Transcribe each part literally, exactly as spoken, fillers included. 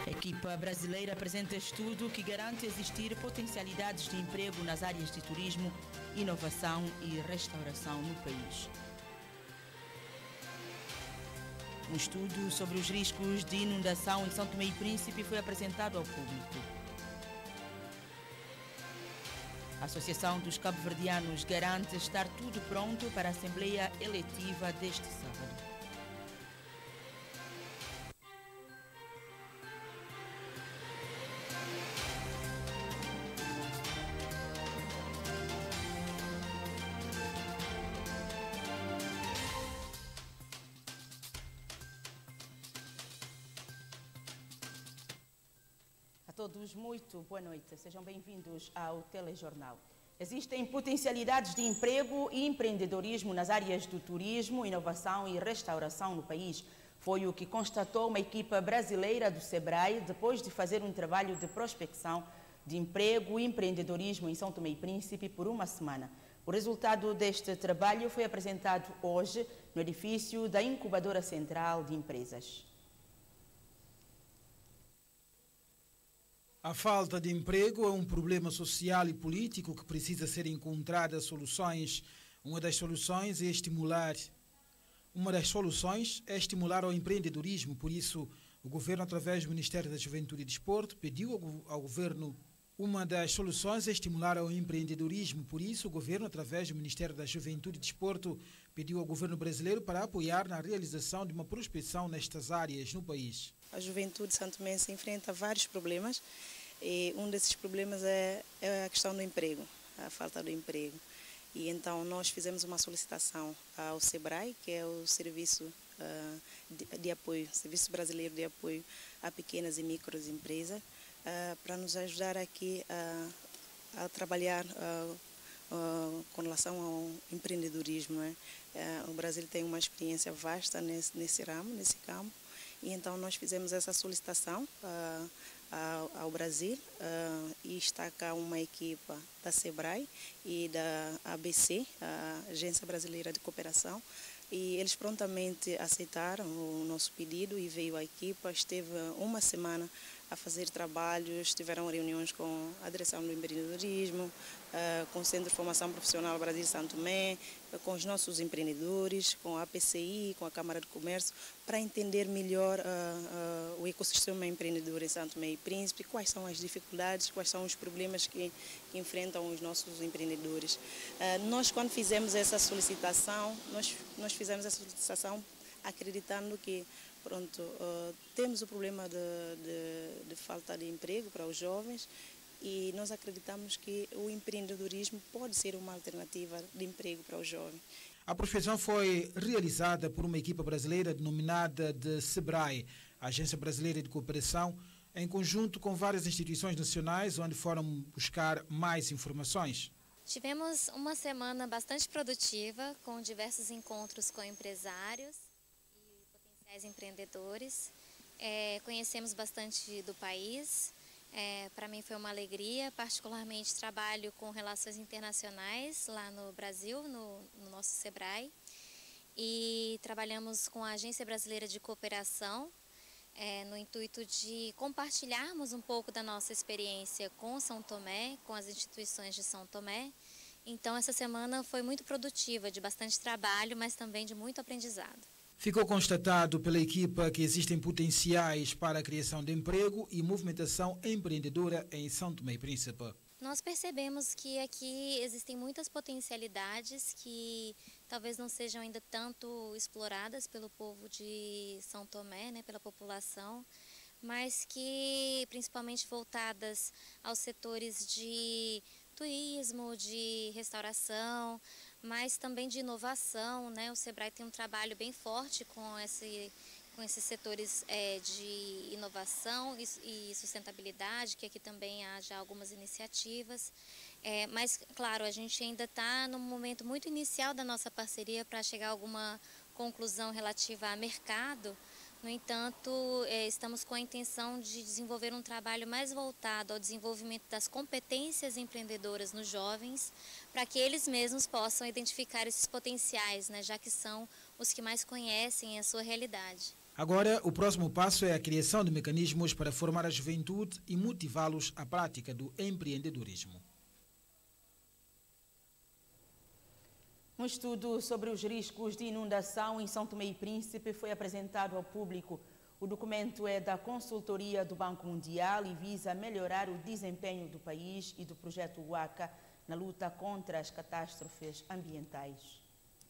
A equipa brasileira apresenta estudo que garante existir potencialidades de emprego nas áreas de turismo, inovação e restauração no país. Um estudo sobre os riscos de inundação em São Tomé e Príncipe foi apresentado ao público. A Associação dos Cabo-Verdianos garante estar tudo pronto para a Assembleia Eletiva deste sábado. A todos, muito boa noite. Sejam bem-vindos ao Telejornal. Existem potencialidades de emprego e empreendedorismo nas áreas do turismo, inovação e restauração no país. Foi o que constatou uma equipa brasileira do SEBRAE depois de fazer um trabalho de prospecção de emprego e empreendedorismo em São Tomé e Príncipe por uma semana. O resultado deste trabalho foi apresentado hoje no edifício da Incubadora Central de Empresas. A falta de emprego é um problema social e político que precisa ser encontradas soluções. Uma das soluções é estimular. Uma das soluções é estimular o empreendedorismo. Por isso, o governo, através do Ministério da Juventude e Desporto, pediu ao, ao governo. Uma das soluções é estimular o empreendedorismo. Por isso, o governo, através do Ministério da Juventude e Desporto, pediu ao governo brasileiro para apoiar na realização de uma prospecção nestas áreas no país. A juventude santomense enfrenta vários problemas e um desses problemas é, é a questão do emprego, a falta do emprego. E então nós fizemos uma solicitação ao SEBRAE, que é o Serviço uh, de, de Apoio, Serviço Brasileiro de Apoio a Pequenas e Microempresas, uh, para nos ajudar aqui uh, a trabalhar uh, uh, com relação ao empreendedorismo. Né? Uh, o Brasil tem uma experiência vasta nesse, nesse ramo, nesse campo. E então nós fizemos essa solicitação uh, ao, ao Brasil uh, e está cá uma equipa da SEBRAE e da A B C, a Agência Brasileira de Cooperação, e eles prontamente aceitaram o nosso pedido e veio a equipa, esteve uma semana a fazer trabalhos, tiveram reuniões com a direção do empreendedorismo, uh, com o Centro de Formação Profissional Brasil São Tomé, com os nossos empreendedores, com a A P C I, com a Câmara de Comércio, para entender melhor uh, uh, o ecossistema empreendedor em São Tomé e Príncipe, quais são as dificuldades, quais são os problemas que, que enfrentam os nossos empreendedores. Uh, nós, quando fizemos essa solicitação, nós, nós fizemos essa solicitação acreditando que pronto, uh, temos o problema de, de, de falta de emprego para os jovens e nós acreditamos que o empreendedorismo pode ser uma alternativa de emprego para os jovens. A prospecção foi realizada por uma equipa brasileira denominada de SEBRAE, Agência Brasileira de Cooperação, em conjunto com várias instituições nacionais, onde foram buscar mais informações. Tivemos uma semana bastante produtiva, com diversos encontros com empresários e potenciais empreendedores. É, conhecemos bastante do país. É, para mim foi uma alegria, particularmente trabalho com relações internacionais lá no Brasil, no, no nosso SEBRAE. E trabalhamos com a Agência Brasileira de Cooperação, é, no intuito de compartilharmos um pouco da nossa experiência com São Tomé, com as instituições de São Tomé. Então essa semana foi muito produtiva, de bastante trabalho, mas também de muito aprendizado. Ficou constatado pela equipa que existem potenciais para a criação de emprego e movimentação empreendedora em São Tomé e Príncipe. Nós percebemos que aqui existem muitas potencialidades que talvez não sejam ainda tanto exploradas pelo povo de São Tomé, né, pela população, mas que principalmente voltadas aos setores de turismo, de restauração, mas também de inovação, né? O SEBRAE tem um trabalho bem forte com, esse, com esses setores é, de inovação e, e sustentabilidade, que aqui também há já algumas iniciativas. É, mas, claro, a gente ainda está no momento muito inicial da nossa parceria para chegar a alguma conclusão relativa a mercado. No entanto, estamos com a intenção de desenvolver um trabalho mais voltado ao desenvolvimento das competências empreendedoras nos jovens, para que eles mesmos possam identificar esses potenciais, né, já que são os que mais conhecem a sua realidade. Agora, o próximo passo é a criação de mecanismos para formar a juventude e motivá-los à prática do empreendedorismo. Um estudo sobre os riscos de inundação em São Tomé e Príncipe foi apresentado ao público. O documento é da consultoria do Banco Mundial e visa melhorar o desempenho do país e do projeto WACA na luta contra as catástrofes ambientais.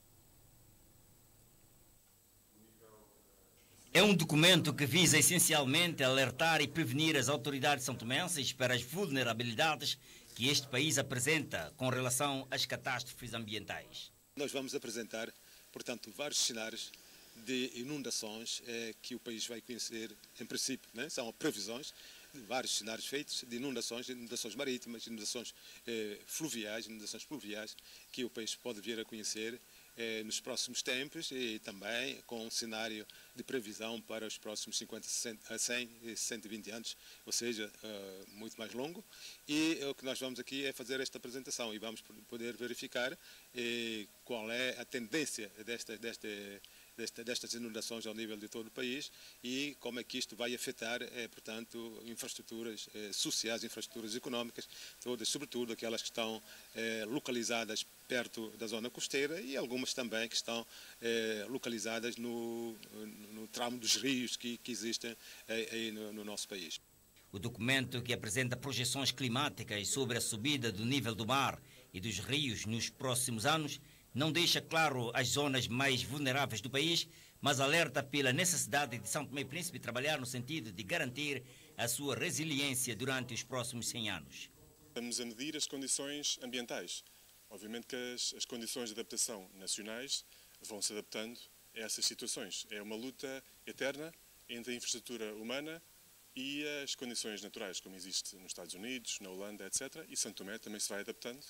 É um documento que visa essencialmente alertar e prevenir as autoridades são-tomenses para as vulnerabilidades que este país apresenta com relação às catástrofes ambientais. Nós vamos apresentar, portanto, vários cenários de inundações eh, que o país vai conhecer, em princípio, né? São previsões de vários cenários feitos de inundações, inundações marítimas, inundações eh, fluviais, inundações pluviais, que o país pode vir a conhecer eh, nos próximos tempos e também com um cenário de previsão para os próximos cinquenta, sessenta, cem e cento e vinte anos, ou seja, uh, muito mais longo. E o que nós vamos aqui é fazer esta apresentação e vamos poder verificar eh, qual é a tendência desta, desta, desta, destas inundações ao nível de todo o país e como é que isto vai afetar, eh, portanto, infraestruturas eh, sociais, infraestruturas económicas, todas, sobretudo aquelas que estão eh, localizadas perto da zona costeira e algumas também que estão eh, localizadas no, no tramo dos rios que, que existem eh, aí no, no nosso país. O documento, que apresenta projeções climáticas sobre a subida do nível do mar e dos rios nos próximos anos, não deixa claro as zonas mais vulneráveis do país, mas alerta pela necessidade de São Tomé e Príncipe trabalhar no sentido de garantir a sua resiliência durante os próximos cem anos. Estamos a medir as condições ambientais. Obviamente que as, as condições de adaptação nacionais vão se adaptando a essas situações. É uma luta eterna entre a infraestrutura humana e as condições naturais, como existe nos Estados Unidos, na Holanda, etcétera. E São Tomé também se vai adaptando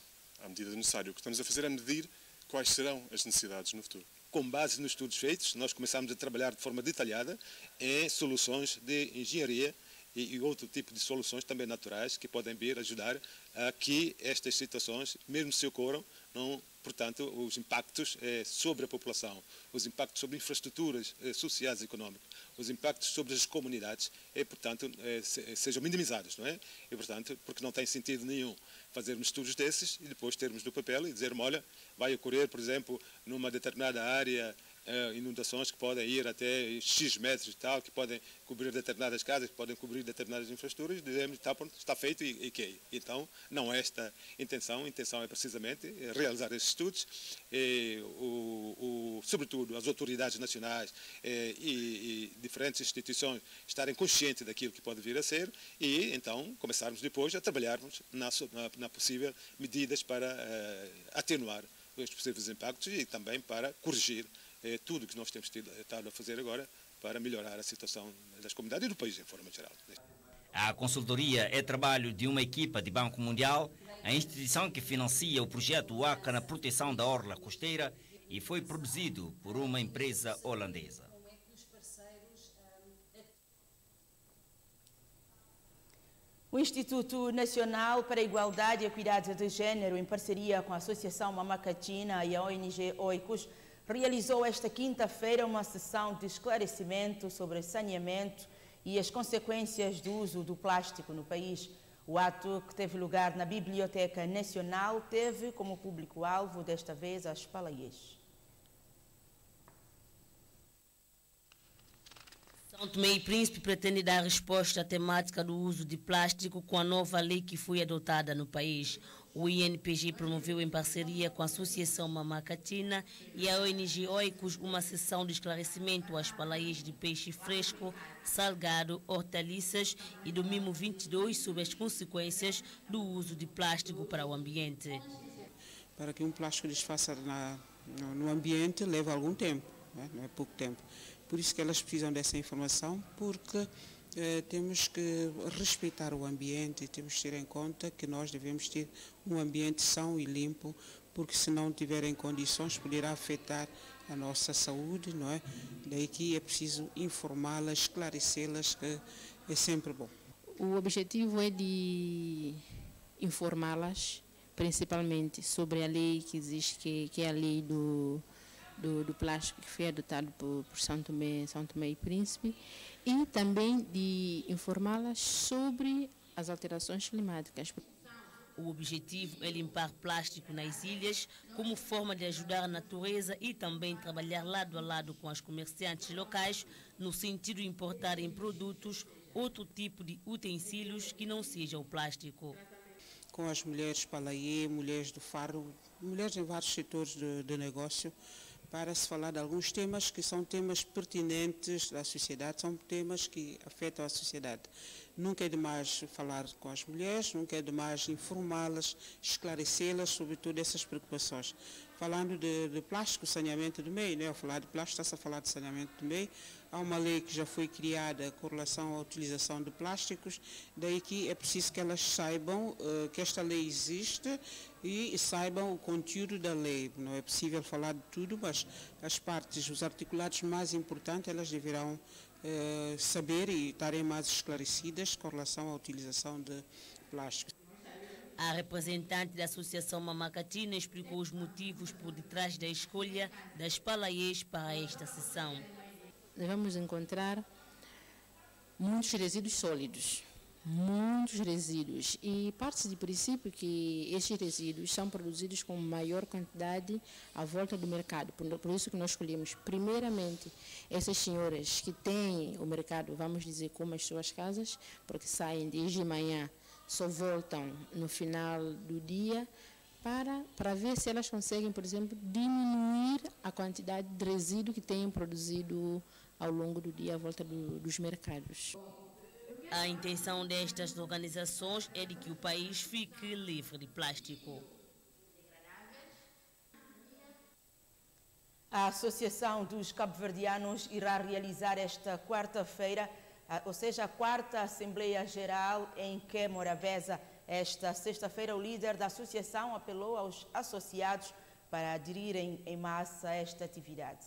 à medida necessária. O que estamos a fazer é medir quais serão as necessidades no futuro. Com base nos estudos feitos, nós começamos a trabalhar de forma detalhada em soluções de engenharia e, e outro tipo de soluções também naturais que podem vir ajudar a que estas situações, mesmo se ocorram, não, portanto, os impactos eh, sobre a população, os impactos sobre infraestruturas eh, sociais e económicas, os impactos sobre as comunidades, eh, portanto, eh, se, sejam minimizados, não é? E, portanto, porque não tem sentido nenhum fazermos estudos desses e depois termos no papel e dizer, olha, vai ocorrer, por exemplo, numa determinada área, Uh, inundações que podem ir até X metros e tal, que podem cobrir determinadas casas, que podem cobrir determinadas infraestruturas, dizemos que está, está feito e, e que então não é esta a intenção, a intenção é precisamente realizar esses estudos, e, o, o, sobretudo as autoridades nacionais e, e diferentes instituições estarem conscientes daquilo que pode vir a ser e então começarmos depois a trabalharmos na, na, na possível medidas para uh, atenuar os possíveis impactos e também para corrigir É tudo que nós temos estado a fazer agora para melhorar a situação das comunidades e do país em forma geral. A consultoria é trabalho de uma equipa de Banco Mundial, a instituição que financia o projeto WACA na proteção da orla costeira e foi produzido por uma empresa holandesa. O Instituto Nacional para a Igualdade e Equidade de Gênero, em parceria com a Associação Mamacatina e a O N G Oicos, realizou esta quinta-feira uma sessão de esclarecimento sobre saneamento e as consequências do uso do plástico no país. O ato, que teve lugar na Biblioteca Nacional, teve como público-alvo, desta vez, as Palaiês. São Tomé e Príncipe pretende dar resposta à temática do uso de plástico com a nova lei que foi adotada no país. O I N P G promoveu em parceria com a Associação Mamacatina e a O N G Oicos uma sessão de esclarecimento às palaias de peixe fresco, salgado, hortaliças e do Mimo vinte e dois sobre as consequências do uso de plástico para o ambiente. Para que um plástico desfaça na, no, no ambiente leva algum tempo, né? Não é pouco tempo. Por isso que elas precisam dessa informação, porque Eh, temos que respeitar o ambiente, temos que ter em conta que nós devemos ter um ambiente são e limpo, porque se não tiverem condições poderá afetar a nossa saúde, não é? Daí que é preciso informá-las, esclarecê-las, que é sempre bom. O objetivo é de informá-las, principalmente sobre a lei que existe, que, que é a lei do, do, do plástico que foi adotado por, por São Tomé, São Tomé e Príncipe, e também de informá-las sobre as alterações climáticas. O objetivo é limpar plástico nas ilhas como forma de ajudar a natureza e também trabalhar lado a lado com as comerciantes locais no sentido de importarem produtos, outro tipo de utensílios que não seja o plástico. Com as mulheres Palaie, mulheres do Faro, mulheres em vários setores de, de negócio, para se falar de alguns temas que são temas pertinentes da sociedade, são temas que afetam a sociedade. Nunca é demais falar com as mulheres, nunca é demais informá-las, esclarecê-las sobre todas essas preocupações. Falando de, de plástico, saneamento do meio, né? Ao falar de plástico, está-se a falar de saneamento do meio. Há uma lei que já foi criada com relação à utilização de plásticos, daí que é preciso que elas saibam uh, que esta lei existe e saibam o conteúdo da lei. Não é possível falar de tudo, mas as partes, os articulados mais importantes, elas deverão uh, saber e estarem mais esclarecidas com relação à utilização de plásticos. A representante da Associação Mamacatina explicou os motivos por detrás da escolha das Palaiês para esta sessão. Nós vamos encontrar muitos resíduos sólidos, muitos resíduos, e parte do princípio que estes resíduos são produzidos com maior quantidade à volta do mercado. Por, por isso que nós escolhemos, primeiramente, essas senhoras que têm o mercado, vamos dizer, como as suas casas, porque saem desde de manhã, só voltam no final do dia, para, para ver se elas conseguem, por exemplo, diminuir a quantidade de resíduo que têm produzido ao longo do dia à volta do, dos mercados. A intenção destas organizações é de que o país fique livre de plástico. A Associação dos Cabo-Verdianos irá realizar esta quarta-feira, ou seja, a quarta Assembleia Geral em Qué Morabeza. Esta sexta-feira, o líder da associação apelou aos associados para aderirem em massa a esta atividade.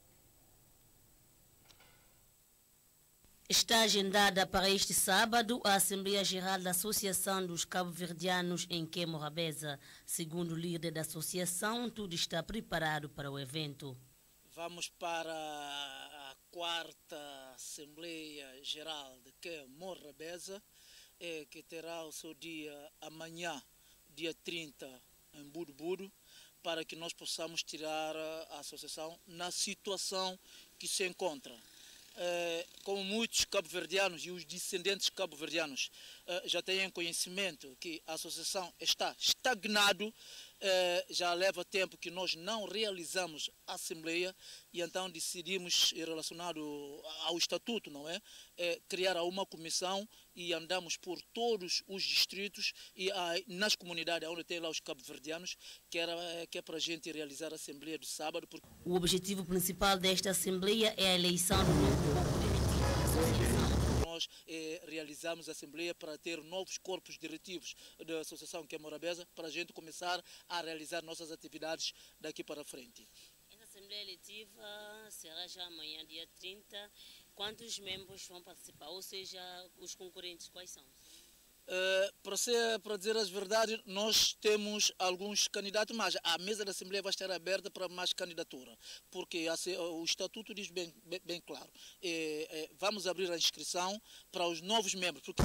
Está agendada para este sábado a Assembleia Geral da Associação dos Cabo-Verdianos em Qué Morabeza. Segundo o líder da associação, tudo está preparado para o evento. Vamos para a quarta Assembleia Geral de Qué Morabeza, é, que terá o seu dia amanhã, dia trinta, em Budu-Budu, para que nós possamos tirar a associação na situação que se encontra. É, como muitos cabo-verdianos e os descendentes cabo-verdianos é, já têm conhecimento que a associação está estagnado, é, já leva tempo que nós não realizamos a Assembleia e então decidimos, relacionado ao Estatuto, não é? É criar uma comissão e andamos por todos os distritos e ah, nas comunidades onde tem lá os cabo-verdianos, que, era, que é para a gente realizar a Assembleia do sábado. Porque... O objetivo principal desta Assembleia é a eleição do novo corpo diretivo da associação. Nós eh, realizamos a Assembleia para ter novos corpos diretivos da Associação Qué Morabeza, para a gente começar a realizar nossas atividades daqui para frente. Essa Assembleia Eletiva será já amanhã, dia trinta. Quantos membros vão participar? Ou seja, os concorrentes quais são? Uh, para, ser, para dizer as verdades, nós temos alguns candidatos, mas a mesa da Assembleia vai estar aberta para mais candidatura, porque a, o Estatuto diz bem, bem, bem claro, é, é, vamos abrir a inscrição para os novos membros. Porque...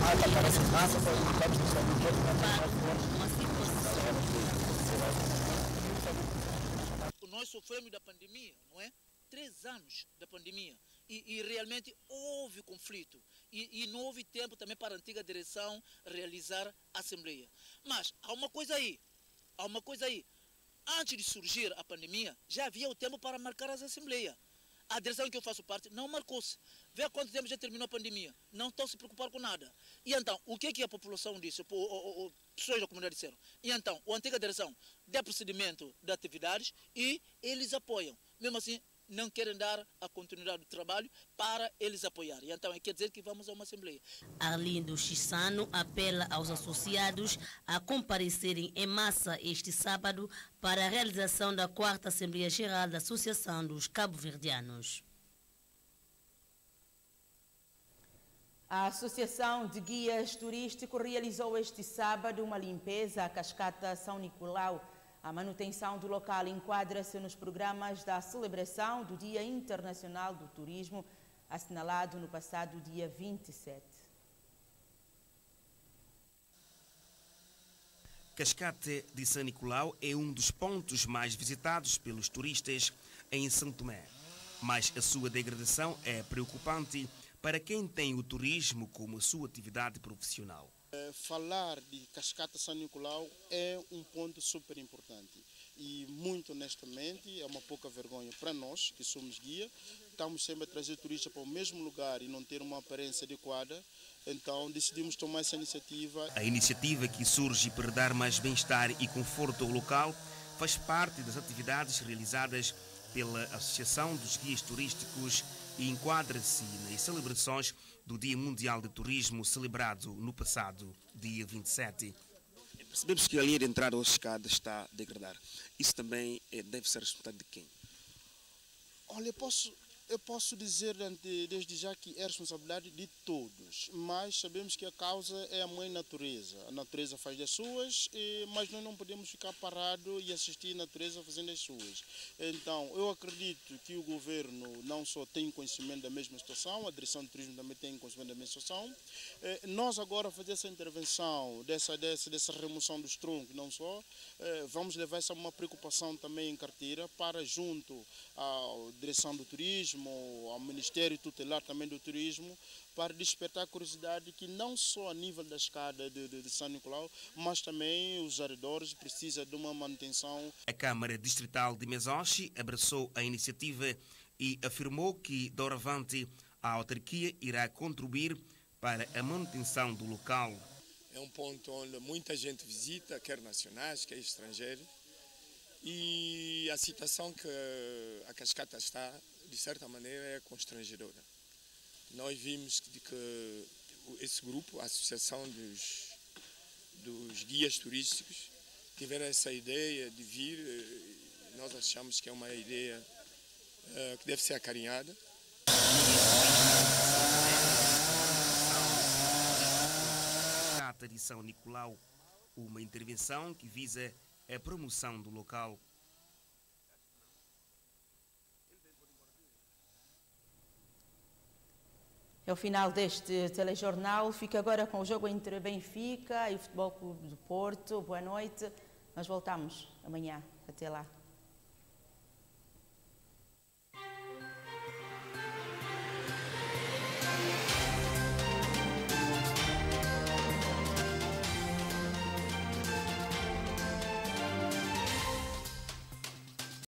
Nós sofremos da pandemia, não é? Três anos da pandemia. E, e realmente houve conflito e, e não houve tempo também para a antiga direção realizar a Assembleia. Mas há uma coisa aí, há uma coisa aí. Antes de surgir a pandemia, já havia o tempo para marcar as Assembleias. A direção que eu faço parte não marcou-se. Vê há quanto tempo já terminou a pandemia. Não estão se preocupar com nada. E então, o que é que a população disse? O, o, o, pessoas da comunidade disseram. E então, a antiga direção dá procedimento de atividades e eles apoiam. Mesmo assim, não querem dar a continuidade do trabalho para eles apoiarem. Então, quer dizer que vamos a uma Assembleia. Arlindo Chissano apela aos associados a comparecerem em massa este sábado para a realização da quarta Assembleia Geral da Associação dos Cabo-Verdianos. A Associação de Guias Turísticos realizou este sábado uma limpeza à cascata São Nicolau. A manutenção do local enquadra-se nos programas da celebração do Dia Internacional do Turismo, assinalado no passado dia vinte e sete. Cascata de São Nicolau é um dos pontos mais visitados pelos turistas em São Tomé, mas a sua degradação é preocupante para quem tem o turismo como a sua atividade profissional. Falar de Cascata São Nicolau é um ponto super importante e, muito honestamente, é uma pouca vergonha para nós que somos guia. Estamos sempre a trazer turistas para o mesmo lugar e não ter uma aparência adequada, então decidimos tomar essa iniciativa. A iniciativa, que surge para dar mais bem-estar e conforto ao local, faz parte das atividades realizadas pela Associação dos Guias Turísticos e enquadra-se nas celebrações do Dia Mundial de Turismo, celebrado no passado dia vinte e sete. Percebemos que a linha de entrada ou escada está a degradar. Isso também deve ser responsabilidade de quem? Olha, eu posso, eu posso dizer desde já que é responsabilidade de todos, mas sabemos que a causa é a mãe natureza. A natureza faz das suas, mas nós não podemos ficar parados e assistir a natureza fazendo as suas. Então, eu acredito que o governo não só tem conhecimento da mesma situação, a direção de turismo também tem conhecimento da mesma situação. Nós agora fazer essa intervenção, dessa, dessa, dessa remoção dos troncos, não só, vamos levar essa uma preocupação também em carteira para, junto à direção do turismo, ao Ministério Tutelar também do Turismo, para despertar a curiosidade que não só a nível da escada de, de, de São Nicolau, mas também os arredores precisam de uma manutenção. A Câmara Distrital de Mesochi abraçou a iniciativa e afirmou que, doravante, a autarquia irá contribuir para a manutenção do local. É um ponto onde muita gente visita, quer nacionais, quer estrangeiros, e a situação que a cascata está, de certa maneira, é constrangedora. Nós vimos que, que esse grupo, a Associação dos, dos Guias Turísticos, tiveram essa ideia de vir. Nós achamos que é uma ideia uh, que deve ser acarinhada. Cascata de São Nicolau, uma intervenção que visa a promoção do local. É o final deste telejornal. Fica agora com o jogo entre Benfica e o Futebol Clube do Porto. Boa noite. Nós voltamos amanhã. Até lá.